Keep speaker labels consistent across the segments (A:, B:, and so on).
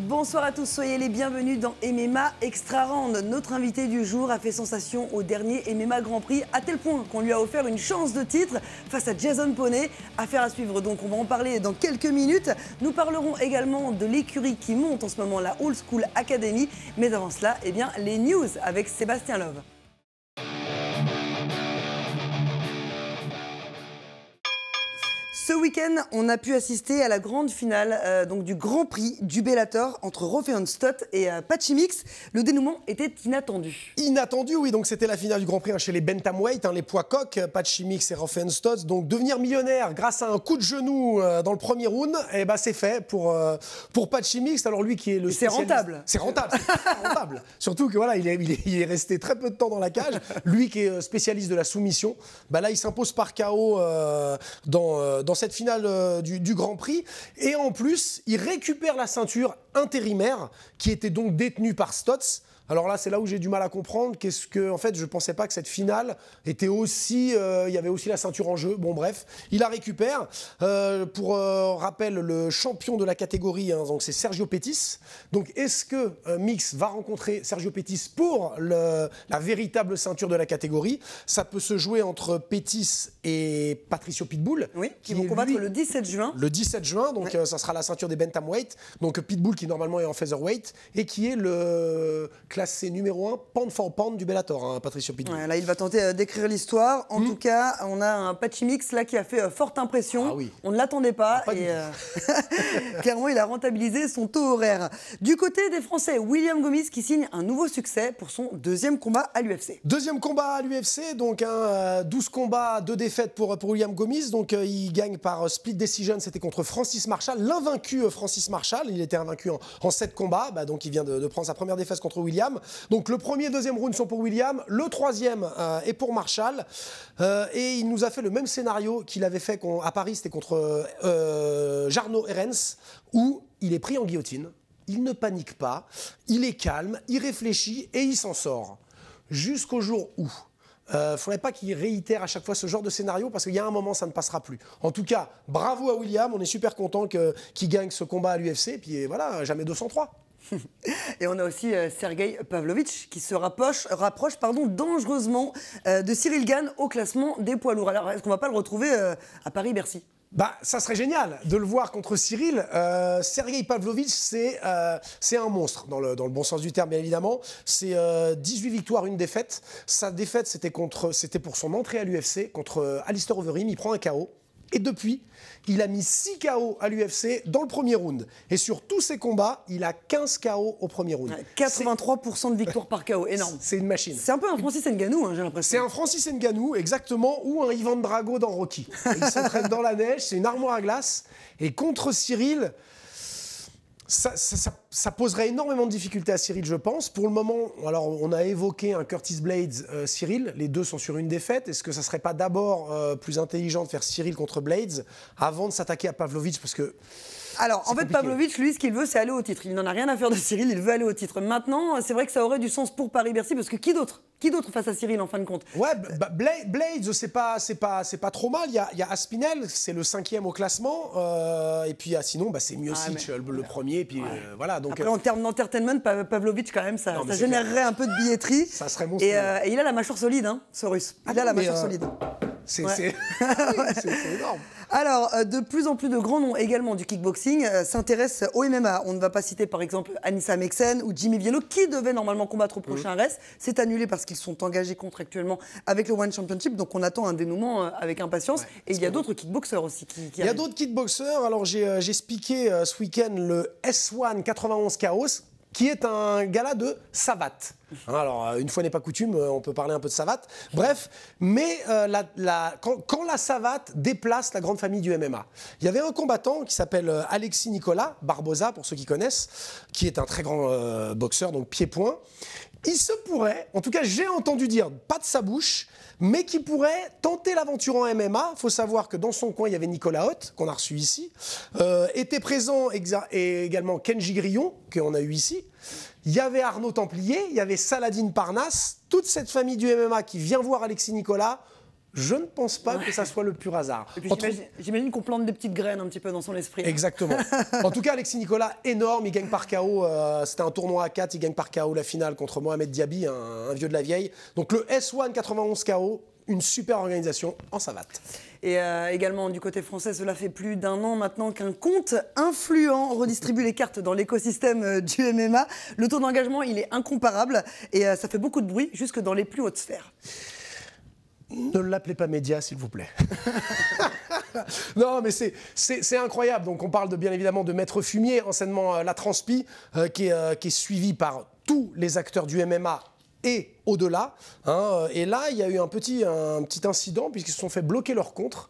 A: Bonsoir à tous, soyez les bienvenus dans MMA Extra Round. Notre invité du jour a fait sensation au dernier MMA Grand Prix, à tel point qu'on lui a offert une chance de titre face à Jason Poney. Affaire à suivre, donc on va en parler dans quelques minutes. Nous parlerons également de l'écurie qui monte en ce moment, la Old School Academy. Mais avant cela, eh bien, les news avec Sébastien Love. Ce week-end, on a pu assister à la grande finale donc du Grand Prix du Bellator entre Raufeon Stots et Patchy Mix. Le dénouement était inattendu.
B: Inattendu, oui. Donc c'était la finale du Grand Prix chez les bantamweight, les poids coqs, Patchy Mix et Raufeon Stots. Donc devenir millionnaire grâce à un coup de genou dans le premier round, eh ben c'est fait pour Patchy Mix. Alors lui qui est le
A: spécialiste. C'est rentable.
B: C'est rentable, c'est rentable. Surtout que voilà, il est resté très peu de temps dans la cage. Lui qui est spécialiste de la soumission, bah là il s'impose par KO dans cette finale du Grand Prix. Et en plus, il récupère la ceinture intérimaire qui était donc détenue par Stots. Alors là, c'est là où j'ai du mal à comprendre. Qu'est-ce que, en fait, je ne pensais pas que cette finale était aussi... il y avait aussi la ceinture en jeu. Bon, bref, il la récupère. Pour rappel, le champion de la catégorie, donc c'est Sergio Pettis. Donc, est-ce que Mix va rencontrer Sergio Pettis pour la véritable ceinture de la catégorie? Ça peut se jouer entre Pettis et Patricio Pitbull.
A: Oui, qui vont combattre le 17 juin.
B: Le 17 juin, donc ça sera la ceinture des bantamweight. Donc Pitbull qui normalement est en featherweight et qui est le classé numéro 1 pound for pound du Bellator, Patricio Pitbull.
A: Ouais, là, il va tenter d'écrire l'histoire. En tout cas, on a un Patchy Mix là qui a fait forte impression.
B: Ah oui.
A: On ne l'attendait pas. Et clairement, il a rentabilisé son taux horaire. Du côté des Français, William Gomis qui signe un nouveau succès pour son deuxième combat à l'UFC.
B: Deuxième combat à l'UFC, donc 12 combats, 2 défaites pour William Gomis. Donc il gagne par split decision, c'était contre Francis Marshall, l'invaincu Francis Marshall. Il était invaincu en 7 combats, donc il vient de prendre sa première défaite contre William. Donc le premier et deuxième round sont pour William, le troisième est pour Marshall. Et il nous a fait le même scénario qu'il avait fait à Paris, c'était contre Jarno Errens, où il est pris en guillotine, il ne panique pas, il est calme, il réfléchit et il s'en sort. Jusqu'au jour où... Il ne faudrait pas qu'il réitère à chaque fois ce genre de scénario parce qu'il y a un moment, ça ne passera plus. En tout cas, bravo à William, on est super content qu'il gagne ce combat à l'UFC. Et puis voilà, jamais 203.
A: Et on a aussi Sergey Pavlovich qui se rapproche dangereusement de Cyril Gane au classement des poids lourds. Alors, est-ce qu'on ne va pas le retrouver à Paris-Bercy ?
B: Bah, ça serait génial de le voir contre Cyril. Sergey Pavlovich, c'est un monstre, dans le bon sens du terme, bien évidemment. C'est 18 victoires, 1 défaite. Sa défaite, c'était pour son entrée à l'UFC, contre Alistair Overeem. Il prend un KO. Et depuis, il a mis 6 KO à l'UFC dans le premier round. Et sur tous ses combats, il a 15 KO au premier round.
A: 83% de victoires par KO, énorme.
B: C'est une machine.
A: C'est un peu un Francis Ngannou, j'ai l'impression.
B: C'est un Francis Ngannou, exactement, ou un Ivan Drago dans Rocky. Il s'entraîne dans la neige, c'est une armoire à glace. Et contre Cyril... Ça poserait énormément de difficultés à Cyril, je pense. Pour le moment, alors on a évoqué un Curtis Blaydes, Cyril. Les deux sont sur une défaite. Est-ce que ça ne serait pas d'abord plus intelligent de faire Cyril contre Blaydes avant de s'attaquer à Pavlovich? Parce que...
A: Alors, en fait, Pavlovich, lui, ce qu'il veut, c'est aller au titre. Il n'en a rien à faire de Cyril, il veut aller au titre. Maintenant, c'est vrai que ça aurait du sens pour Paris-Bercy, parce que qui d'autre face à Cyril, en fin de compte? Ouais,
B: Blaydes, c'est pas trop mal. Il y a Aspinall, c'est le 5e au classement. Et puis, sinon, c'est Miocic, le premier. Et puis, voilà. Donc,
A: après, en termes d'entertainment, Pavlovich, quand même, ça générerait un peu de billetterie.
B: Ça serait monstrueux.
A: Et il a la mâchoire solide, ce Russe. Il a la mâchoire solide.
B: C'est énorme.
A: Alors, de plus en plus de grands noms également du kickboxing s'intéressent au MMA. On ne va pas citer par exemple Anissa Meksen ou Jimmy Viello qui devaient normalement combattre au prochain RES. C'est annulé parce qu'ils sont engagés contractuellement avec le One Championship. Donc on attend un dénouement avec impatience. Et il y a d'autres kickboxers aussi qui
B: Il y a d'autres kickboxers. Alors j'ai spiqué ce week-end le S1 91 Chaos, qui est un gala de savate. Alors, une fois n'est pas coutume, on peut parler un peu de savate. Bref, mais quand la savate déplace la grande famille du MMA, il y avait un combattant qui s'appelle Alexis Nicolas Barbosa, pour ceux qui connaissent, qui est un très grand boxeur, donc pied-point. Il se pourrait, en tout cas j'ai entendu dire, pas de sa bouche, mais qui pourrait tenter l'aventure en MMA. Il faut savoir que dans son coin, il y avait Nicolas Hoth, qu'on a reçu ici. Était présent et également Kenji Grillon, qu'on a eu ici. Il y avait Arnaud Templier, il y avait Saladin Parnasse. Toute cette famille du MMA qui vient voir Alexis Nicolas Je ne pense pas que ça soit le pur hasard.
A: Et puis j'imagine qu'on plante des petites graines un petit peu dans son esprit.
B: Exactement. En tout cas, Alexis Nicolas, énorme, il gagne par KO. C'était un tournoi à 4, il gagne par KO la finale contre Mohamed Diaby, un vieux de la vieille. Donc le S1 91 KO, une super organisation en savate.
A: Et également du côté français, cela fait plus d'un an maintenant qu'un compte influent redistribue les cartes dans l'écosystème du MMA. Le taux d'engagement, il est incomparable et ça fait beaucoup de bruit jusque dans les plus hautes sphères.
B: Ne l'appelez pas média, s'il vous plaît. Non, mais c'est incroyable. Donc, on parle bien évidemment de Maître Fumier, anciennement La Transpi, qui est suivi par tous les acteurs du MMA et au-delà. Hein. Et là, il y a eu un petit incident, puisqu'ils se sont fait bloquer leur compte.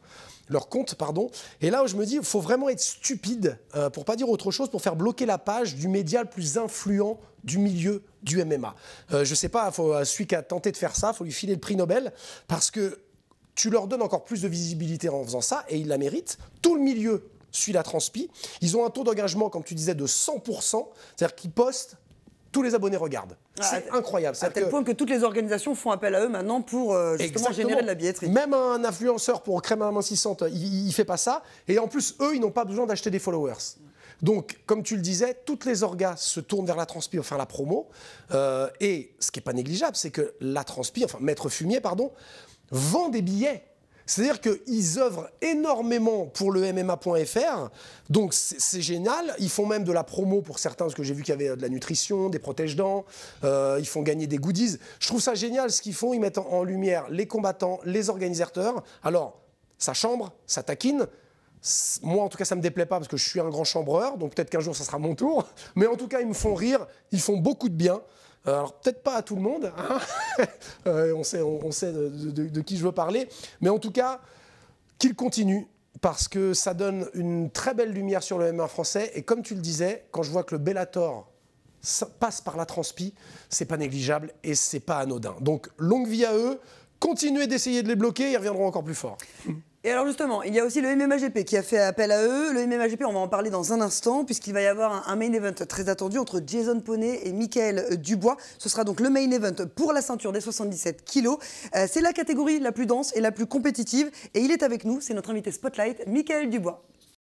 B: Et là où je me dis, il faut vraiment être stupide, pour pas dire autre chose, pour faire bloquer la page du média le plus influent du milieu du MMA. Je sais pas, celui qui a tenté de faire ça, il faut lui filer le prix Nobel, parce que tu leur donnes encore plus de visibilité en faisant ça, et ils la méritent. Tout le milieu suit La Transpi. Ils ont un taux d'engagement, comme tu disais, de 100%, c'est-à-dire qu'ils postent, tous les abonnés regardent. C'est incroyable.
A: À tel point que toutes les organisations font appel à eux maintenant pour justement générer de la billetterie.
B: Même un influenceur pour crème amincissante, il fait pas ça. Et en plus, eux, ils n'ont pas besoin d'acheter des followers. Donc, comme tu le disais, toutes les orgas se tournent vers La Transpi pour faire la promo. Et ce qui n'est pas négligeable, c'est que La Transpi, enfin Maître Fumier, pardon, vend des billets. C'est-à-dire qu'ils œuvrent énormément pour le MMA.fr, donc c'est génial. Ils font même de la promo pour certains, parce que j'ai vu qu'il y avait de la nutrition, des protège-dents, ils font gagner des goodies. Je trouve ça génial ce qu'ils font, ils mettent en lumière les combattants, les organisateurs. Alors, ça chambre, ça taquine. Moi, en tout cas, ça ne me déplaît pas, parce que je suis un grand chambreur, donc peut-être qu'un jour, ça sera mon tour. Mais en tout cas, ils me font rire, ils font beaucoup de bien. Alors, peut-être pas à tout le monde, hein. On sait de qui je veux parler, mais en tout cas, qu'il continue, parce que ça donne une très belle lumière sur le MMA français, et comme tu le disais, quand je vois que le Bellator passe par La Transpi, c'est pas négligeable et c'est pas anodin. Donc, longue vie à eux, continuez d'essayer de les bloquer, ils reviendront encore plus fort.
A: Et alors justement, il y a aussi le MMA-GP qui a fait appel à eux. Le MMA-GP, on va en parler dans un instant, puisqu'il va y avoir un main event très attendu entre Jason Poney et Michael Dubois. Ce sera donc le main event pour la ceinture des 77 kilos. C'est la catégorie la plus dense et la plus compétitive. Et il est avec nous, c'est notre invité Spotlight, Michael Dubois.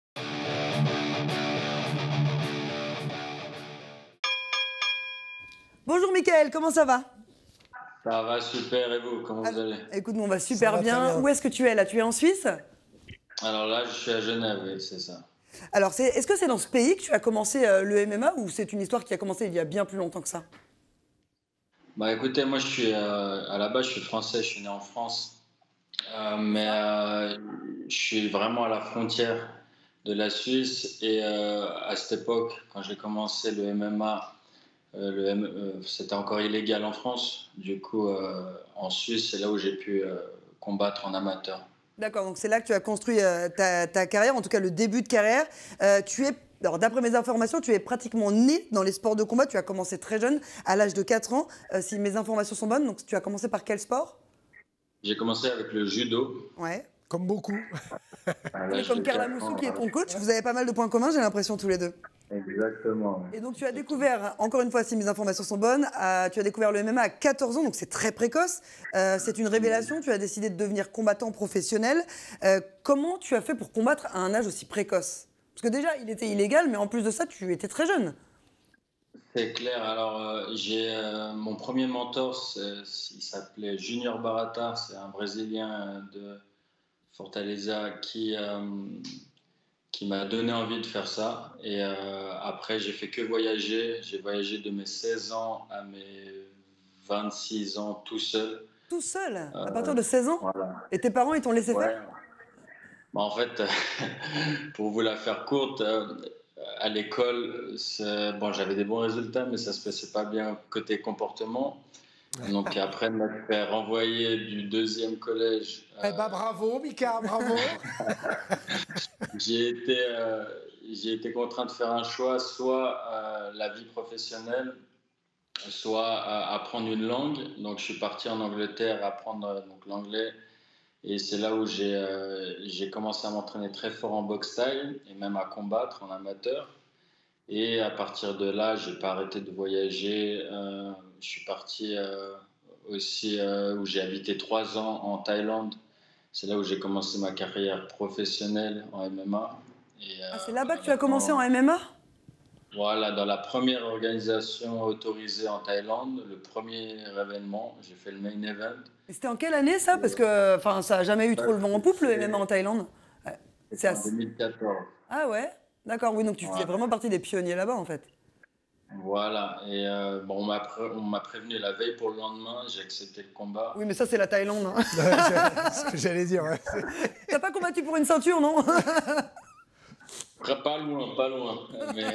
A: Bonjour Michael, comment ça va ?
C: Ça va super, et vous, comment vous allez?
A: Écoute, nous on va super bien. Où est-ce que tu es là? Tu es en Suisse?
C: Alors là, je suis à Genève, oui, c'est ça.
A: Alors, est-ce que c'est dans ce pays que tu as commencé le MMA ou c'est une histoire qui a commencé il y a bien plus longtemps que ça?
C: Bah écoutez, moi je suis à la base, je suis français, je suis né en France, mais je suis vraiment à la frontière de la Suisse et à cette époque, quand j'ai commencé le MMA, c'était encore illégal en France. Du coup, en Suisse, c'est là où j'ai pu combattre en amateur.
A: D'accord, donc c'est là que tu as construit ta carrière, en tout cas le début de carrière. Alors, d'après mes informations, tu es pratiquement né dans les sports de combat. Tu as commencé très jeune, à l'âge de 4 ans, si mes informations sont bonnes. Donc, tu as commencé par quel sport?
C: J'ai commencé avec le judo.
A: Ouais.
B: Comme beaucoup.
A: Comme Carla Moussou qui est ton coach, vous avez pas mal de points communs, j'ai l'impression, tous les deux.
C: Exactement.
A: Et donc tu as découvert, encore une fois, si mes informations sont bonnes, tu as découvert le MMA à 14 ans, donc c'est très précoce. C'est une révélation, tu as décidé de devenir combattant professionnel. Comment tu as fait pour combattre à un âge aussi précoce? Parce que déjà, il était illégal, mais en plus de ça, tu étais très jeune.
C: C'est clair. Alors, j'ai mon premier mentor, il s'appelait Junior Barata, c'est un Brésilien de Fortaleza qui m'a donné envie de faire ça. Et après, j'ai fait que voyager. J'ai voyagé de mes 16 ans à mes 26 ans tout seul.
A: Tout seul? À partir de 16 ans?
C: Voilà.
A: Et tes parents, ils t'ont laissé faire?
C: Bah, en fait, pour vous la faire courte, à l'école, bon, j'avais des bons résultats, mais ça ne se passait pas bien côté comportement. Donc après de m'être fait renvoyer du deuxième collège.
B: Eh ben bravo Mika, bravo.
C: J'ai été contraint de faire un choix, soit la vie professionnelle, soit apprendre une langue. Donc je suis parti en Angleterre apprendre l'anglais. Et c'est là où j'ai commencé à m'entraîner très fort en boxe thaï et même à combattre en amateur. Et à partir de là, je n'ai pas arrêté de voyager. Je suis parti aussi où j'ai habité 3 ans en Thaïlande C'est là où j'ai commencé ma carrière professionnelle en MMA. Et
A: Ah, c'est là-bas que tu as commencé en
C: maintenant,
A: MMA?
C: voilà, dans la première organisation autorisée en Thaïlande, le premier événement, j'ai fait le main event.
A: Et c'était en quelle année ça? Parce que enfin, ça n'a jamais eu
C: Ça,
A: trop le vent en poupe le MMA en
C: C'était
A: Thaïlande. Ouais. C'est
C: c'était en
A: assez-
C: 2014.
A: Ah ouais? D'accord, oui, donc tu faisais
C: Ouais.
A: vraiment partie des pionniers là-bas en fait.
C: Voilà, et bon, on m'a prévenu la veille pour le lendemain, j'ai accepté le combat.
A: Oui, mais ça c'est la Thaïlande, hein.
B: Ouais, c'est ce que j'allais dire. Ouais.
A: T'as pas combattu pour une ceinture, non?
C: Pas loin, pas loin, mais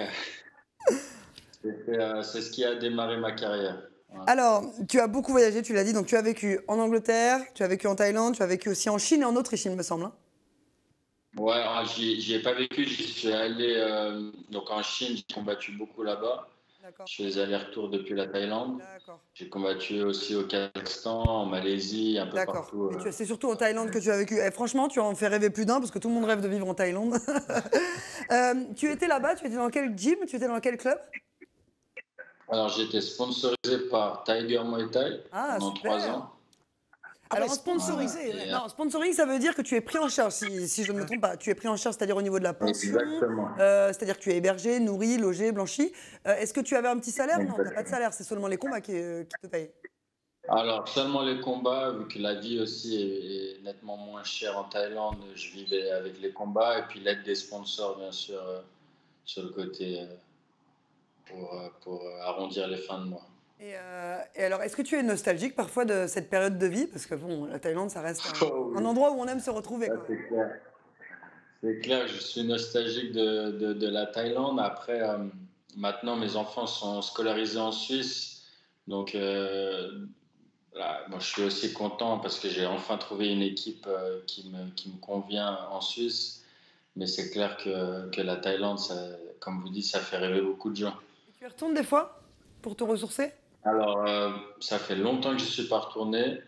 C: c'est ce qui a démarré ma carrière. Voilà.
A: Alors, tu as beaucoup voyagé, tu l'as dit, donc tu as vécu en Angleterre, tu as vécu en Thaïlande, tu as vécu aussi en Chine et en Autriche, il me semble, hein.
C: Ouais, alors, j'y ai pas vécu, j'y suis allé donc en Chine, j'ai combattu beaucoup là-bas.
A: D'accord,
C: Je fais les allers-retours depuis la Thaïlande.
A: d'accord,
C: J'ai combattu aussi au Kazakhstan, en Malaisie, un peu
A: d'accord.
C: partout.
A: Mais c'est surtout en Thaïlande que tu as vécu. Et franchement, tu en fais rêver plus d'un parce que tout le monde rêve de vivre en Thaïlande. Tu étais là-bas, tu étais dans quel gym? Tu étais dans quel club?
C: Alors j'ai été sponsorisé par Tiger Muay Thai
A: Ah,
C: pendant 3
A: super.
C: ans.
B: Ah
A: Alors,
B: ouais,
A: en sponsoring,
B: sponsorisé.
C: Voilà.
B: Ouais.
A: non, sponsoring, ça veut dire que tu es pris en charge, si je ne me trompe pas. Tu es pris en charge, c'est-à-dire au niveau de la pension,
C: Exactement.
A: c'est-à-dire que tu es hébergé, nourri, logé, blanchi. Est-ce que tu avais un petit salaire? Non, tu n'as pas de
C: Exactement.
A: salaire, c'est seulement les combats qui te payent.
C: Alors seulement les combats, vu que la vie aussi est nettement moins chère en Thaïlande, je vivais avec les combats et puis l'aide des sponsors bien sûr sur le côté pour arrondir les fins de mois.
A: Et alors, est-ce que tu es nostalgique parfois de cette période de vie? Parce que bon, la Thaïlande, ça reste
C: Oh
A: un
C: oui,
A: endroit où on aime se retrouver,
C: ça
A: quand même.
C: c'est clair. C'est clair, je suis nostalgique de la Thaïlande. Après, maintenant, mes enfants sont scolarisés en Suisse. Donc, là, moi, je suis aussi content parce que j'ai enfin trouvé une équipe qui me convient en Suisse. Mais c'est clair que la Thaïlande, ça, comme vous dites, ça fait rêver beaucoup de gens.
A: Et tu y retournes des fois pour te ressourcer?
C: Alors, ça fait longtemps que je ne suis pas retourné,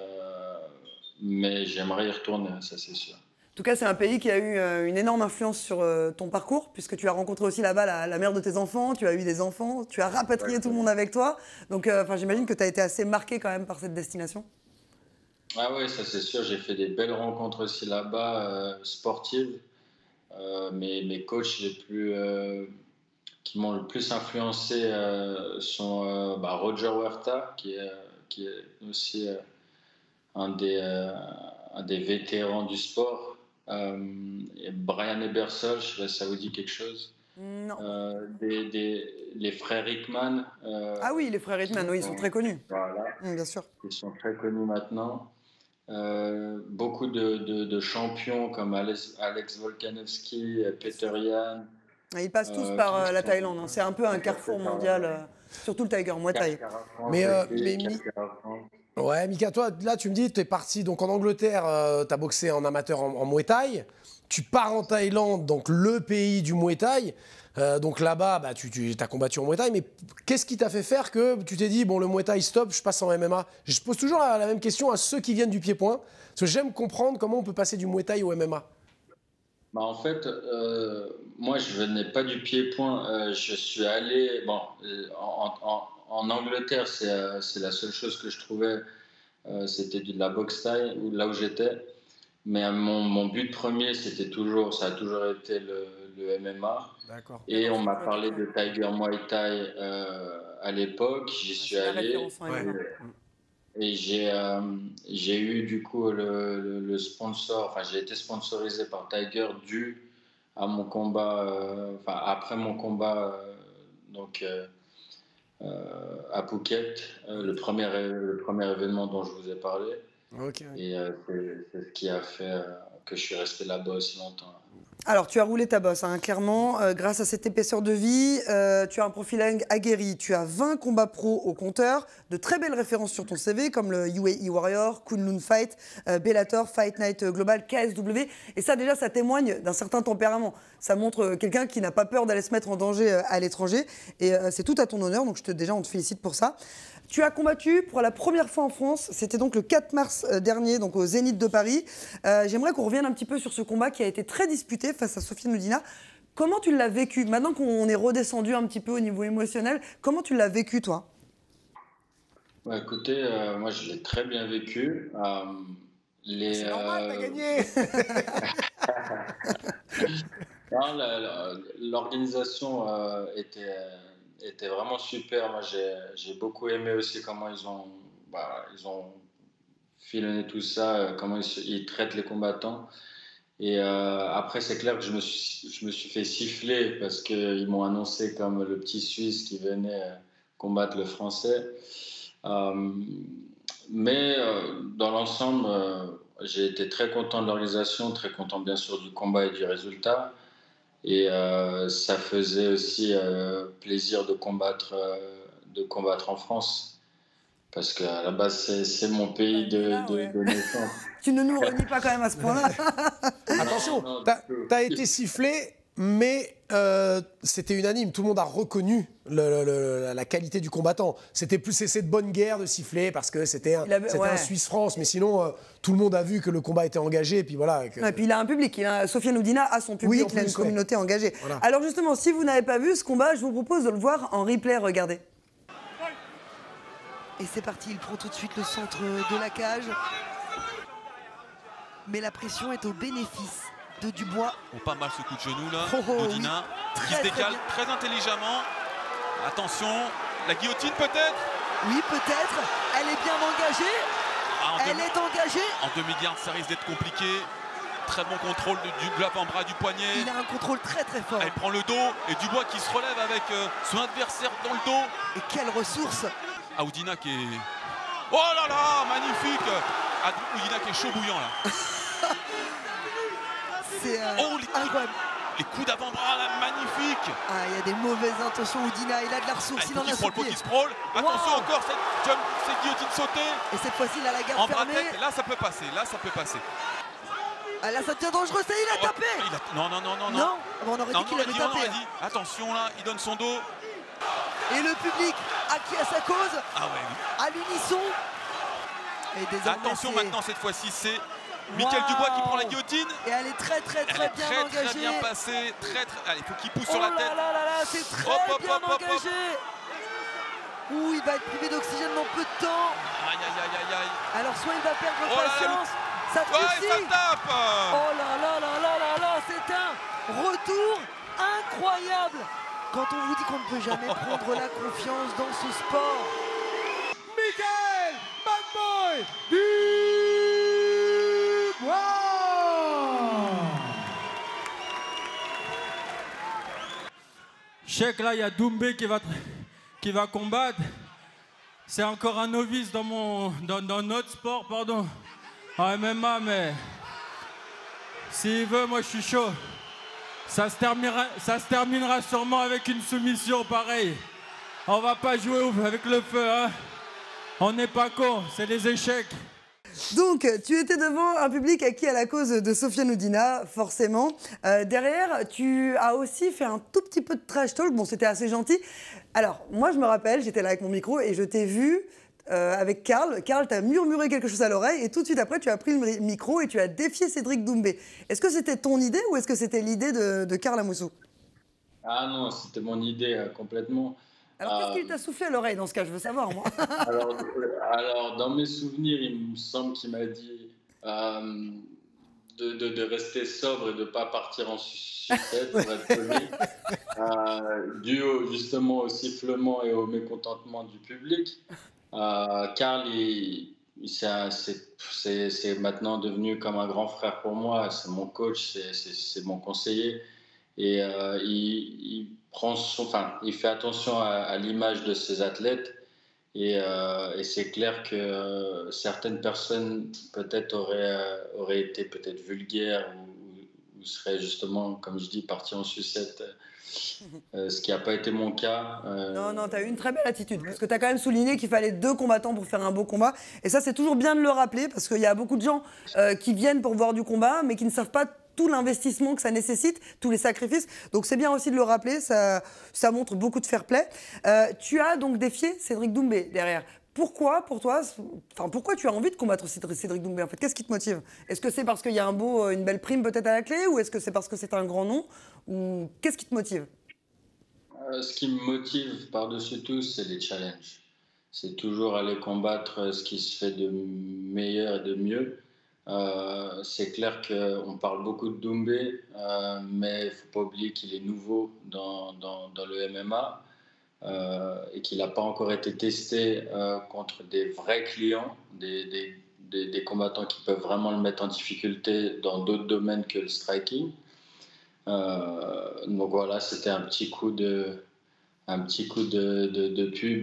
C: mais j'aimerais y retourner, ça c'est sûr.
A: En tout cas, c'est un pays qui a eu une énorme influence sur ton parcours, puisque tu as rencontré aussi là-bas la mère de tes enfants, tu as eu des enfants, tu as rapatrié tout le monde avec toi. Donc, enfin, j'imagine que tu as été assez marqué quand même par cette destination.
C: Ah oui, ça c'est sûr, j'ai fait des belles rencontres aussi là-bas, sportives. Mes coachs qui m'ont le plus influencé sont Roger Huerta, qui est aussi un des vétérans du sport, et Brian Ebersol, je ne sais pas si ça vous dit quelque chose.
A: Non.
C: Les frères Hickman,
A: Ah oui, les frères Hitman, oui, ils sont très connus.
C: voilà,
A: Bien sûr.
C: qui sont très connus maintenant. Beaucoup de champions comme Alex Volkanovski, Peter Yan,
A: Et ils passent tous par
C: qui
A: la
C: sont
A: Thaïlande, hein. C'est un peu un carrefour mondial, surtout le Tiger Muay Thai.
B: Mais,
C: Karakan.
B: ouais, Mika, toi, là, tu me dis, tu es parti donc en Angleterre, tu as boxé en amateur en Muay Thai. Tu pars en Thaïlande, donc le pays du Muay Thai. Donc là-bas, bah, tu as combattu en Muay Thai. Mais qu'est-ce qui t'a fait faire que tu t'es dit, bon, le Muay Thai, stop, je passe en MMA? Je pose toujours la même question à ceux qui viennent du pied-point. Parce que j'aime comprendre comment on peut passer du Muay Thai au MMA.
C: Bah, en fait, moi, je venais pas du pied-point. Je suis allé. Bon, en Angleterre, c'est la seule chose que je trouvais, c'était de la boxe thaï, là où j'étais. Mais mon but premier, ça a toujours été le MMA.
B: D'accord.
C: Et on m'a
A: Ouais,
C: parlé de Tiger Muay Thai à l'époque. J'y suis
A: c'est la
C: allé.
A: référence en MMA.
C: Et j'ai eu du coup le sponsor, enfin j'ai été sponsorisé par Tiger dû à mon combat, enfin après mon combat à Phuket, le premier événement dont je vous ai parlé.
B: Ok.
C: Et c'est ce qui a fait que je suis resté là-bas aussi longtemps.
A: Alors, tu as roulé ta bosse, hein, clairement, grâce à cette épaisseur de vie. Tu as un profil aguerri. Tu as 20 combats pro au compteur, de très belles références sur ton CV, comme le UAE Warrior, Kunlun Fight, Bellator, Fight Night Global, KSW. Et ça, déjà, ça témoigne d'un certain tempérament. Ça montre quelqu'un qui n'a pas peur d'aller se mettre en danger à l'étranger. Et c'est tout à ton honneur, donc déjà, on te félicite pour ça. Tu as combattu pour la première fois en France, c'était donc le 4 mars dernier, donc au Zénith de Paris. J'aimerais qu'on revienne un petit peu sur ce combat qui a été très disputé face à Sofiane Medina. Comment tu l'as vécu? Maintenant qu'on est redescendu un petit peu au niveau émotionnel, comment tu l'as vécu, toi?
C: Écoutez, moi je l'ai très bien vécu.
B: C'est normal, t'as gagné.
C: Non, l'organisation était vraiment super. Moi, j'ai beaucoup aimé aussi comment ils ont filonné tout ça, comment ils traitent les combattants. Et après, c'est clair que je me suis fait siffler parce qu'ils m'ont annoncé comme le petit Suisse qui venait combattre le Français. Euh, mais dans l'ensemble, j'ai été très content de l'organisation, très content bien sûr du combat et du résultat. Et ça faisait aussi plaisir de combattre en France. Parce qu'à la base, c'est mon pays de naissance.
A: Tu ne nous renies pas quand même à ce point-là.
B: Attention, t'as été sifflé, mais c'était unanime. Tout le monde a reconnu la qualité du combattant. C'était plus cette bonne guerre de siffler parce que c'était un Suisse-France. Mais sinon, tout le monde a vu que le combat était engagé. Et puis voilà.
A: Et puis il a un public. Sofiane Oudina a son public, il a une communauté engagée. Voilà. Alors justement, si vous n'avez pas vu ce combat, je vous propose de le voir en replay. Regardez.
D: Et c'est parti, il prend tout de suite le centre de la cage. Mais la pression est au bénéfice de Dubois.
E: Pas mal ce coup de genou là, Oudina,
D: oui.
E: qui se décale très intelligemment. Attention, la guillotine peut-être?
D: Oui, peut-être. Elle est bien engagée. Elle est engagée.
E: En demi-garde, ça risque d'être compliqué. Très bon contrôle de l'avant-bras, du poignet.
D: Il a un contrôle très très fort.
E: Elle prend le dos et Dubois qui se relève avec son adversaire dans le dos.
D: Et quelle ressource!
E: Oudina qui est... Oh là là, magnifique! Oudina qui est chaud bouillant là.
D: C'est incroyable.
E: Les coups d'avant-bras là, magnifiques.
D: Ah, il y a des mauvaises intentions. Oudina, il a de la ressource, il en a sous pied.
E: Attention encore, cette guillotine sautée.
D: Et cette fois-ci, il a la garde fermée.
E: Là, ça peut passer,
D: Ah, là, ça devient dangereux, ça, il a tapé.
E: Non.
D: Non, on aurait dit qu'il avait tapé.
E: Attention là, il donne son dos.
D: Et le public acquis à sa cause, à l'unisson.
E: Attention maintenant, cette fois-ci, c'est Mickaël Dubois qui prend la guillotine.
D: Et elle est très bien engagée.
E: Très bien passée. Allez, il faut qu'il pousse sur la tête.
D: Là, c'est très bien engagé. Ouh, il va être privé d'oxygène dans peu de temps.
E: Aïe.
D: Alors, soit il va perdre patience. Ça
E: tape.
D: Oh là, c'est un retour incroyable. Quand on vous dit qu'on ne peut jamais prendre la confiance dans ce sport.
B: Mickaël Bad Boy Dubois.
F: Je sais que là, il y a Doumbé qui va combattre. C'est encore un novice dans notre sport, pardon, en MMA, mais s'il veut, moi je suis chaud. Ça se terminera sûrement avec une soumission pareille. On va pas jouer avec le feu, hein. On n'est pas con, c'est les échecs.
A: Donc, tu étais devant un public acquis à la cause de Sofiane Oudina, forcément. Derrière, tu as aussi fait un tout petit peu de trash talk. Bon, c'était assez gentil. Alors, moi, je me rappelle, j'étais là avec mon micro et je t'ai vu avec Karl. Karl t'a murmuré quelque chose à l'oreille et tout de suite après, tu as pris le micro et tu as défié Cédric Doumbé. Est-ce que c'était ton idée ou est-ce que c'était l'idée de Karl Amoussou?
C: Ah non, c'était mon idée complètement.
A: Alors, qu'est-ce qu'il t'a soufflé à l'oreille dans ce cas? Je veux savoir, moi.
C: alors, dans mes souvenirs, il me semble qu'il m'a dit de rester sobre et de ne pas partir en sucette, pour être poli, dû justement au sifflement et au mécontentement du public. Karl, c'est maintenant devenu comme un grand frère pour moi. C'est mon coach, c'est mon conseiller. Et il fait attention à l'image de ses athlètes. Et c'est clair que certaines personnes peut-être auraient été peut-être vulgaires ou seraient justement, comme je dis, parties en sucette. Ce qui n'a pas été mon cas.
A: Non, tu as eu une très belle attitude. Parce que tu as quand même souligné qu'il fallait 2 combattants pour faire un beau combat. Et ça, c'est toujours bien de le rappeler. Parce qu'il y a beaucoup de gens qui viennent pour voir du combat, mais qui ne savent pas tout l'investissement que ça nécessite, tous les sacrifices. Donc c'est bien aussi de le rappeler. Ça montre beaucoup de fair play. Tu as donc défié Cédric Doumbé derrière. Pourquoi, pour toi, pourquoi tu as envie de combattre Cédric Doumbé en fait? Qu'est-ce qui te motive? Est-ce que c'est parce qu'il y a une belle prime peut-être à la clé? Ou est-ce que c'est parce que c'est un grand nom? Ou qu'est-ce qui te motive?
C: Ce qui me motive par-dessus tout, c'est les challenges. C'est toujours aller combattre ce qui se fait de meilleur et de mieux. C'est clair qu'on parle beaucoup de Doumbé, mais il ne faut pas oublier qu'il est nouveau dans le MMA et qu'il n'a pas encore été testé contre des vrais clients, des combattants qui peuvent vraiment le mettre en difficulté dans d'autres domaines que le striking. Donc voilà, c'était un petit coup de pub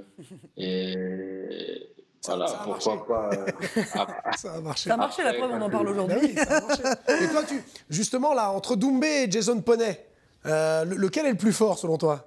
C: et voilà,
B: ça a
C: pourquoi pas.
B: Ça a marché.
A: Ça a marché, la preuve, on en parle
B: Bah
A: aujourd'hui.
B: oui, ça a marché. Et toi, justement, là, entre Doumbé et Jason Poney, lequel est le plus fort selon toi?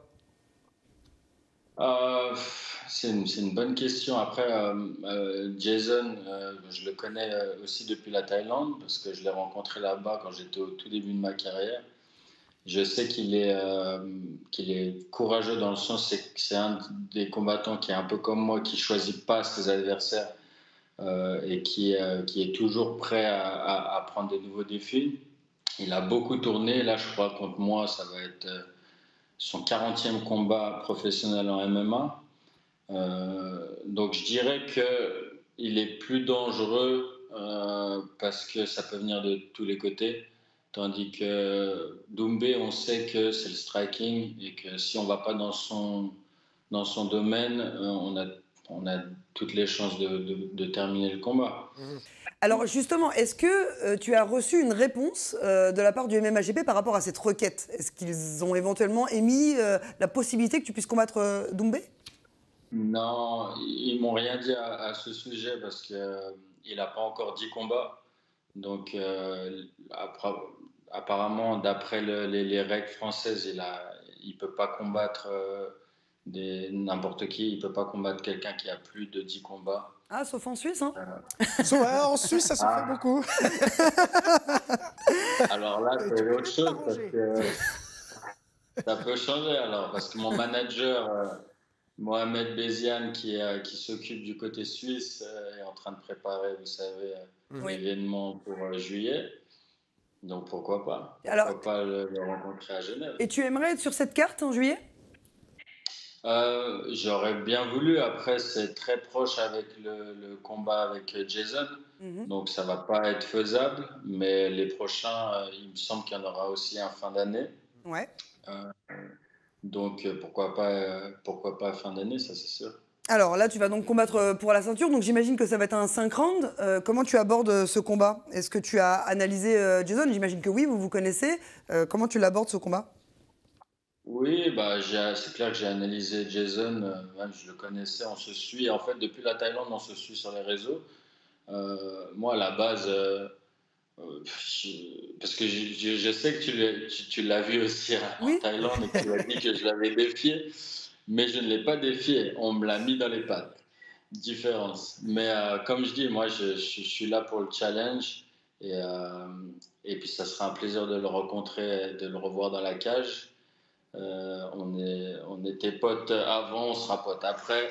C: C'est une bonne question. Après, Jason, je le connais aussi depuis la Thaïlande parce que je l'ai rencontré là-bas quand j'étais au tout début de ma carrière. Je sais qu'il est courageux dans le sens que c'est un des combattants qui est un peu comme moi, qui choisit pas ses adversaires et qui est toujours prêt à prendre des nouveaux défis. Il a beaucoup tourné. Là, je crois contre moi, ça va être son 40e combat professionnel en MMA. Donc je dirais qu'il est plus dangereux parce que ça peut venir de tous les côtés. Tandis que Doumbé, on sait que c'est le striking et que si on ne va pas dans son domaine, on a toutes les chances de terminer le combat.
A: Alors justement, est-ce que tu as reçu une réponse de la part du MMAGP par rapport à cette requête? Est-ce qu'ils ont éventuellement émis la possibilité que tu puisses combattre Doumbé?
C: Non, ils m'ont rien dit à ce sujet parce qu'il n'a pas encore 10 combats. Donc apparemment, d'après les règles françaises, il ne peut pas combattre n'importe qui. Il ne peut pas combattre quelqu'un qui a plus de 10 combats.
A: Ah, sauf en Suisse, hein.
B: En Suisse, ça se fait beaucoup.
C: Alors là, c'est autre chose parce que ça peut changer alors. Parce que mon manager, Mohamed Béziane, qui s'occupe du côté suisse, est en train de préparer, vous savez, l'événement pour juillet. Donc pourquoi pas? Pourquoi pas le rencontrer à Genève?
A: Et tu aimerais être sur cette carte en juillet?
C: J'aurais bien voulu. Après, c'est très proche avec le combat avec Jason. Donc ça va pas être faisable. Mais les prochains, il me semble qu'il y en aura aussi en fin d'année.
A: Ouais.
C: Donc pourquoi pas fin d'année, ça c'est sûr.
A: Alors là, tu vas donc combattre pour la ceinture. Donc j'imagine que ça va être un 5 rounds. Comment tu abordes ce combat? Est-ce que tu as analysé Jason? J'imagine que oui, vous vous connaissez. Comment tu l'abordes ce combat?
C: Oui, c'est clair que j'ai analysé Jason, même je le connaissais, on se suit. En fait, depuis la Thaïlande, on se suit sur les réseaux. Moi, à la base, parce que je sais que tu l'as vu aussi en Thaïlande et que tu as dit que je l'avais défié, mais je ne l'ai pas défié. On me l'a mis dans les pattes. Différence. Mais comme je dis, moi, je suis là pour le challenge et puis ça sera un plaisir de le rencontrer, de le revoir dans la cage. On était potes avant, on sera potes après.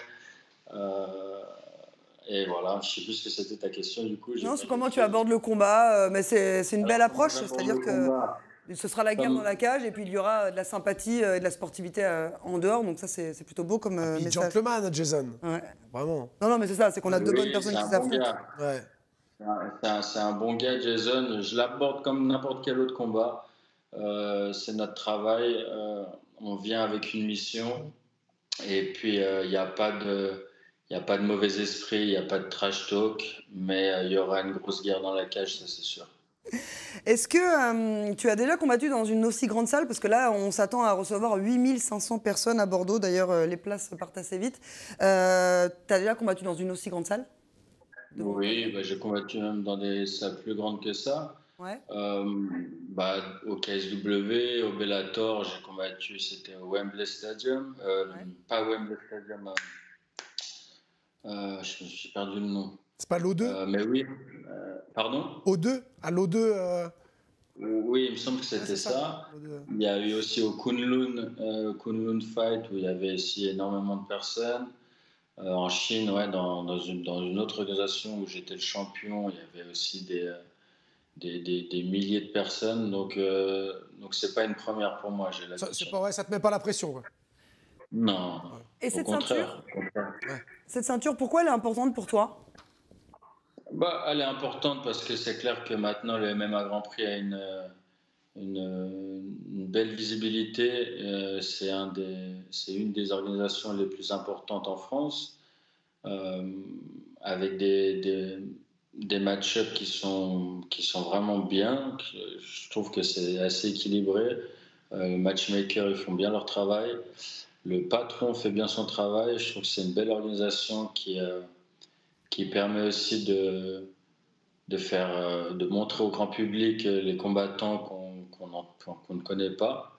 C: Et voilà, je ne sais plus ce que c'était ta question du coup.
A: Non, c'est comment tu abordes le combat, mais c'est une belle approche, c'est-à-dire que ce sera la guerre dans la cage et puis il y aura de la sympathie et de la sportivité en dehors, donc ça c'est plutôt beau comme message.
B: Gentleman, Jason.
A: Ouais.
B: Vraiment.
A: Non, mais c'est ça, c'est qu'on a deux bonnes personnes qui s'affrontent.
B: Ouais.
C: C'est un bon gars, Jason. Je l'aborde comme n'importe quel autre combat. C'est notre travail. On vient avec une mission et puis il n'y a pas de mauvais esprit, il n'y a pas de trash talk, mais il y aura une grosse guerre dans la cage, ça c'est sûr.
A: Est-ce que tu as déjà combattu dans une aussi grande salle? Parce que là, on s'attend à recevoir 8500 personnes à Bordeaux. D'ailleurs, les places partent assez vite. Tu as déjà combattu dans une aussi grande salle?
C: Oui, j'ai combattu même dans des salles plus grandes que ça.
A: Ouais.
C: Au KSW, au Bellator, j'ai combattu, c'était au Wembley Stadium. Pas Wembley Stadium, je me suis perdu le nom.
B: C'est pas l'O2
C: Mais oui. Pardon?
B: O2? À l'O2
C: Oui, il me semble que c'était ça. Il y a eu aussi au Kunlun Fight où il y avait aussi énormément de personnes. En Chine, dans une autre organisation où j'étais le champion, il y avait aussi des milliers de personnes. Donc c'est pas une première pour moi. J'ai
B: ça te met pas la pression, quoi.
C: Non.
A: Et cette ceinture, pourquoi elle est importante pour toi?
C: Bah, elle est importante parce que c'est clair que maintenant le MMA Grand Prix a une belle visibilité. C'est une des organisations les plus importantes en France, euh, avec des match-ups qui sont vraiment bien. Je trouve que c'est assez équilibré. Les matchmakers, ils font bien leur travail. Le patron fait bien son travail. Je trouve que c'est une belle organisation qui permet aussi de montrer au grand public les combattants qu'on ne connaît pas.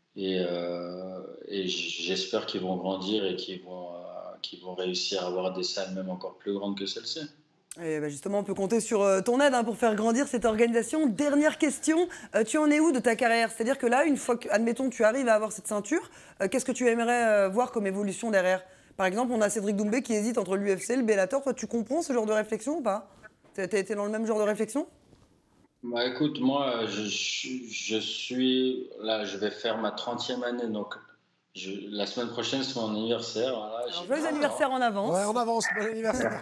C: Et j'espère qu'ils vont grandir et qu'ils vont réussir à avoir des salles même encore plus grandes que celle-ci.
A: Et bah justement, on peut compter sur ton aide pour faire grandir cette organisation. Dernière question, tu en es où de ta carrière? C'est-à-dire que là, une fois que, admettons, tu arrives à avoir cette ceinture, qu'est-ce que tu aimerais voir comme évolution derrière? Par exemple, on a Cédric Doumbé qui hésite entre l'UFC et le Bellator. Toi, tu comprends ce genre de réflexion ou pas? T'as été dans le même genre de réflexion?
C: Bah écoute, moi, je suis là, je vais faire ma 30e année, donc la semaine prochaine, c'est mon anniversaire. Voilà,
A: Alors, joyeux anniversaire en avance.
B: Ouais, en avance, bon anniversaire.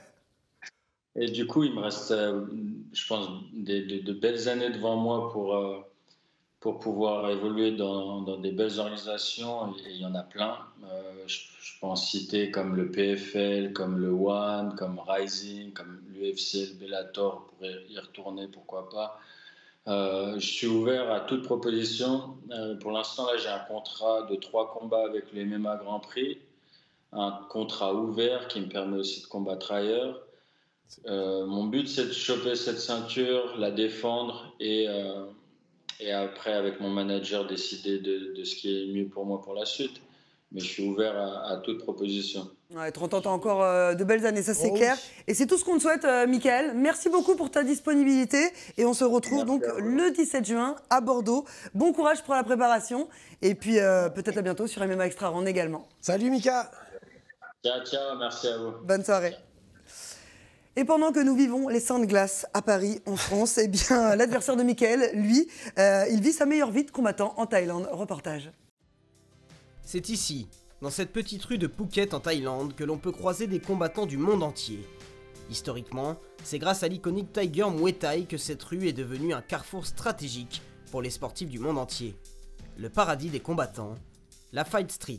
C: Et du coup, il me reste, je pense, de belles années devant moi pour pouvoir évoluer dans des belles organisations. Et il y en a plein. Je peux en citer comme le PFL, comme le One, comme Rising, comme l'UFC, le Bellator. On pourrait y retourner, pourquoi pas. Je suis ouvert à toute proposition. Pour l'instant, là, j'ai un contrat de 3 combats avec le MMA Grand Prix. Un contrat ouvert qui me permet aussi de combattre ailleurs. Mon but, c'est de choper cette ceinture, la défendre et après, avec mon manager, décider de ce qui est mieux pour moi pour la suite. Mais je suis ouvert à toute proposition.
A: Ouais, 30 ans, t'as encore de belles années, ça c'est
B: Oh
A: clair.
B: oui.
A: Et c'est tout ce qu'on te souhaite, Mickaël. Merci beaucoup pour ta disponibilité. Et on se retrouve
C: Merci
A: donc
C: à vous.
A: le 17 juin à Bordeaux. Bon courage pour la préparation. Et puis peut-être à bientôt sur MMA Extra Round également.
B: Salut Mika.
C: Ciao, ciao, merci à vous.
A: Bonne soirée. Et pendant que nous vivons les seins de glace à Paris, en France, eh bien, l'adversaire de Mickaël, lui, il vit sa meilleure vie de combattant en Thaïlande. Reportage.
G: C'est ici, dans cette petite rue de Phuket en Thaïlande, que l'on peut croiser des combattants du monde entier. Historiquement, c'est grâce à l'iconique Tiger Muay Thai que cette rue est devenue un carrefour stratégique pour les sportifs du monde entier. Le paradis des combattants, la Fight Street.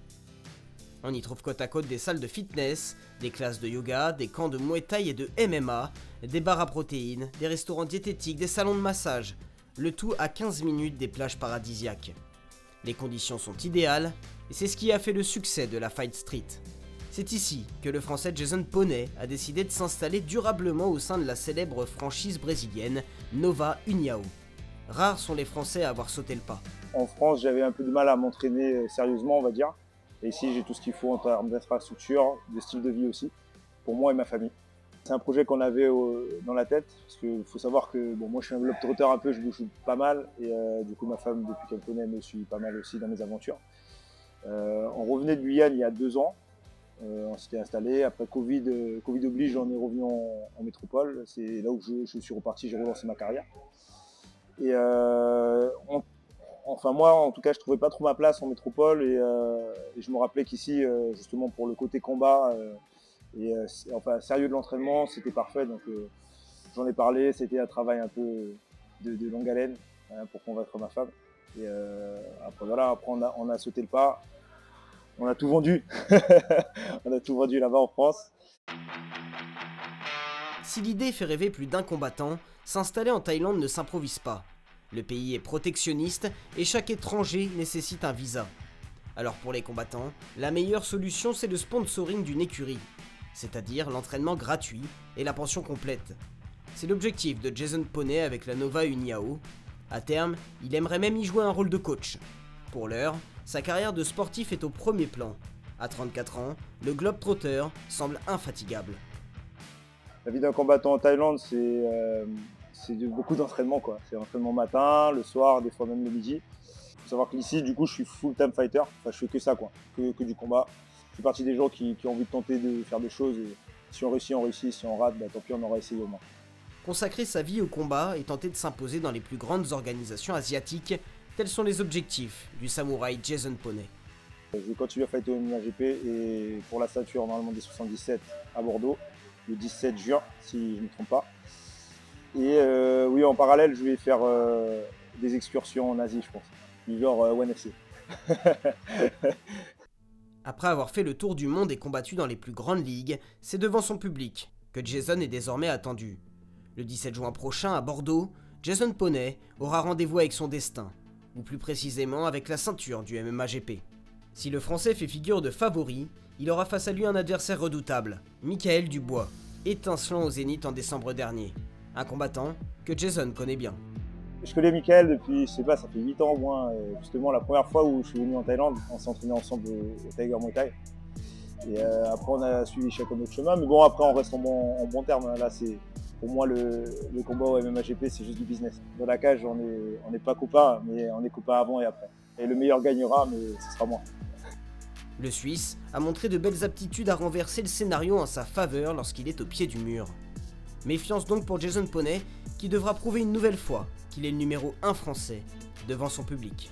G: On y trouve côte à côte des salles de fitness, des classes de yoga, des camps de Muay Thai et de MMA, des bars à protéines, des restaurants diététiques, des salons de massage, le tout à 15 minutes des plages paradisiaques. Les conditions sont idéales, et c'est ce qui a fait le succès de la Fight Street. C'est ici que le français Jason Poney a décidé de s'installer durablement au sein de la célèbre franchise brésilienne Nova União. Rares sont les Français à avoir sauté le pas.
H: En France, j'avais un peu de mal à m'entraîner sérieusement, on va dire. Et ici, j'ai tout ce qu'il faut en termes d'infrastructure, de style de vie aussi, pour moi et ma famille. C'est un projet qu'on avait dans la tête, parce qu'il faut savoir que bon, moi je suis un globe-trotter un peu, je bouge pas mal, et du coup ma femme, depuis qu'elle connaît, me suit pas mal aussi dans mes aventures. On revenait de Guyane il y a 2 ans, on s'était installé, après Covid oblige, on est revenu en métropole, c'est là où je suis reparti, j'ai relancé ma carrière. Et enfin moi en tout cas je trouvais pas trop ma place en métropole, et je me rappelais qu'ici justement pour le côté combat, enfin sérieux de l'entraînement, c'était parfait, donc j'en ai parlé, c'était un travail un peu de longue haleine pour convaincre ma femme. Et après voilà, après on a sauté le pas, on a tout vendu, on a tout vendu là-bas en France.
G: Si l'idée fait rêver plus d'un combattant, s'installer en Thaïlande ne s'improvise pas. Le pays est protectionniste et chaque étranger nécessite un visa. Alors pour les combattants, la meilleure solution c'est le sponsoring d'une écurie, c'est-à-dire l'entraînement gratuit et la pension complète. C'est l'objectif de Jason Poney avec la Nova União. À terme, il aimerait même y jouer un rôle de coach. Pour l'heure, sa carrière de sportif est au premier plan. À 34 ans, le globe-trotter semble infatigable.
H: La vie d'un combattant en Thaïlande, c'est beaucoup d'entraînement, quoi. C'est entraînement matin, le soir, des fois même le midi. Il faut savoir qu'ici, du coup, je suis full-time fighter. Enfin, je fais que ça, quoi. Que du combat. Je fais partie des gens qui ont envie de tenter de faire des choses. Et si on réussit, on réussit. Si on rate, bah, tant pis, on aura essayé au moins.
G: Consacrer sa vie au combat et tenter de s'imposer dans les plus grandes organisations asiatiques, tels sont les objectifs du samouraï Jason Poney.
H: Je vais continuer à fighter au MMAGP et pour la stature normalement des 77 à Bordeaux. le 17 juin, si je ne me trompe pas. Et oui, en parallèle, je vais faire des excursions en Asie, je pense, du genre One FC.
G: Après avoir fait le tour du monde et combattu dans les plus grandes ligues, c'est devant son public que Jason est désormais attendu. Le 17 juin prochain, à Bordeaux, Jason Poney aura rendez-vous avec son destin, ou plus précisément avec la ceinture du MMA GP. Si le Français fait figure de favori, il aura face à lui un adversaire redoutable, Michael Dubois, étincelant au Zénith en décembre dernier. Un combattant que Jason connaît bien.
H: Je connais Michael depuis, je sais pas, ça fait 8 ans au moins. Justement, la première fois où je suis venu en Thaïlande, on s'est entraîné ensemble au Tiger Muay Thai. Et après, on a suivi chacun notre chemin. Mais bon, après, on reste en bon terme. Là, c'est pour moi le combat au MMA GP, c'est juste du business. Dans la cage, on n'est pas copains, mais on est copains avant et après. Et le meilleur gagnera, mais ce sera moi.
G: Le Suisse a montré de belles aptitudes à renverser le scénario en sa faveur lorsqu'il est au pied du mur. Méfiance donc pour Jason Poney, qui devra prouver une nouvelle fois qu'il est le numéro 1 français devant son public.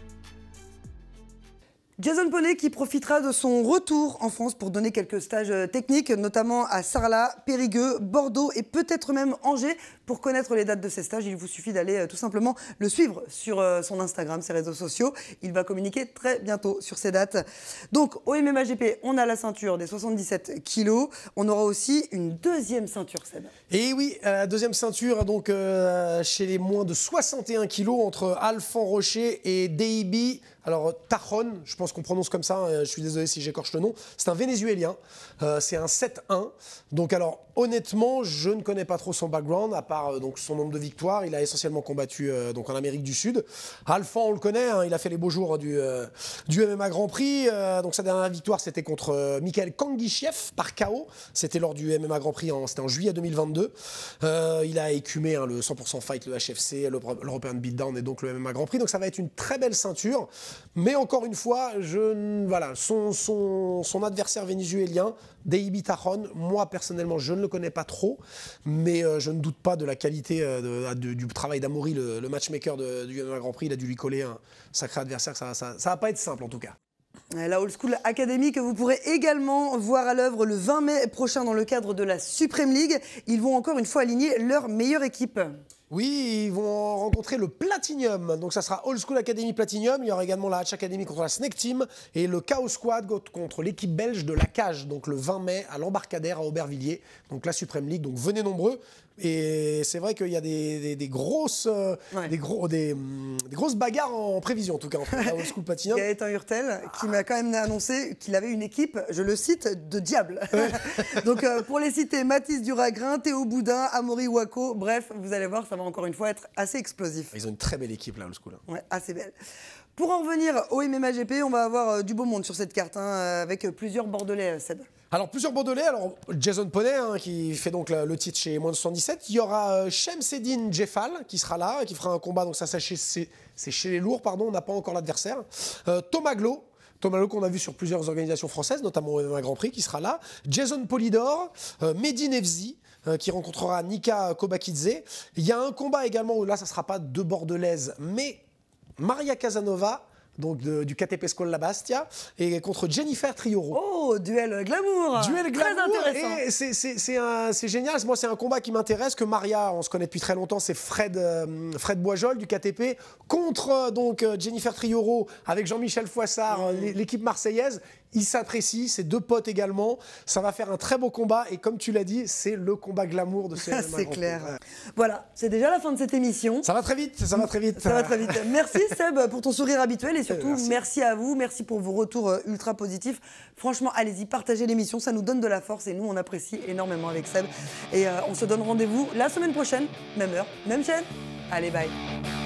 A: Jason Poney qui profitera de son retour en France pour donner quelques stages techniques, notamment à Sarlat, Périgueux, Bordeaux et peut-être même Angers. Pour connaître les dates de ces stages, il vous suffit d'aller tout simplement le suivre sur son Instagram, ses réseaux sociaux. Il va communiquer très bientôt sur ces dates. Donc au MMA GP, on a la ceinture des 77 kilos. On aura aussi une deuxième ceinture, Seb.
B: Et oui, deuxième ceinture donc chez les moins de 61 kilos entre Alphand Rocher et Deibi. Alors Tajon, je pense qu'on prononce comme ça, je suis désolé si j'écorche le nom. C'est un Vénézuélien, c'est un 7-1. Donc alors honnêtement, je ne connais pas trop son background, à part donc son nombre de victoires. Il a essentiellement combattu donc en Amérique du Sud. Alphand, on le connaît, hein, il a fait les beaux jours du MMA Grand Prix. Donc sa dernière victoire, c'était contre Mikhail Kangichiev par KO. C'était lors du MMA Grand Prix, c'était en juillet 2022. Il a écumé le 100% Fight, le HFC, l'European Beatdown et donc le MMA Grand Prix. Donc ça va être une très belle ceinture. Mais encore une fois, son adversaire vénézuélien, Deibi Tajon, moi personnellement, je ne le connais pas trop, mais je ne doute pas de la qualité du travail d'Amaury, le matchmaker du MMA Grand Prix. Il a dû lui coller un sacré adversaire. Ça va pas être simple en tout cas.
A: La Old School Academy que vous pourrez également voir à l'œuvre le 20 mai prochain dans le cadre de la Supreme League. Ils vont encore une fois aligner leur meilleure équipe.
B: Oui, ils vont rencontrer le Platinum. Donc ça sera Old School Academy Platinum. Il y aura également la Hatch Academy contre la Snake Team et le Chaos Squad contre l'équipe belge de la Cage. Donc le 20 mai à l'Embarcadère à Aubervilliers. Donc la Supreme League. Donc venez nombreux. Et c'est vrai qu'il y a des grosses bagarres en prévision en tout cas entre la Old School Platinum.
A: Gaëtan Hurtel qui m'a quand même annoncé qu'il avait une équipe, je le cite, de diable. Ouais. Donc pour les citer, Mathis Duragrin, Théo Boudin, Amaury Wako, bref, vous allez voir, ça va encore une fois être assez explosif.
B: Ils ont une très belle équipe là, Old School.
A: Ouais, assez belle. Pour en revenir au MMA GP, on va avoir du beau monde sur cette carte, avec plusieurs Bordelais, Seb.
B: Alors, plusieurs Bordelais. Alors, Jason Poney, qui fait donc le titre chez moins de 77. Il y aura Shemseddine Jeffal, qui sera là, qui fera un combat. Donc, ça, c'est chez les lourds, pardon. On n'a pas encore l'adversaire. Thomas Glo, qu'on a vu sur plusieurs organisations françaises, notamment au MMA Grand Prix, qui sera là. Jason Polidor, Mehdi Nevzi, qui rencontrera Nika Kobakidze. Il y a un combat également où là, ça ne sera pas deux Bordelaises, mais Maria Casanova, donc du KTP Skol La Bastia, et contre Jennifer Trioro.
A: Oh, duel glamour.
B: Duel glamour.
A: Très intéressant.
B: Et c'est génial. Moi, c'est un combat qui m'intéresse, que Maria, on se connaît depuis très longtemps, c'est Fred Boisjol du KTP, contre donc Jennifer Trioro, avec Jean-Michel Foissard, l'équipe marseillaise. Ils s'apprécient, c'est deux potes également. Ça va faire un très beau combat. Et comme tu l'as dit, c'est le combat glamour de ce MMA.
A: C'est clair. Voilà, c'est déjà la fin de cette émission.
B: Ça va très vite, ça va très vite.
A: Ça va très vite. Merci Seb pour ton sourire habituel et surtout merci à vous. Merci pour vos retours ultra positifs. Franchement, allez-y, partagez l'émission. Ça nous donne de la force et nous, on apprécie énormément avec Seb. Et on se donne rendez-vous la semaine prochaine, même heure, même chaîne. Allez, bye.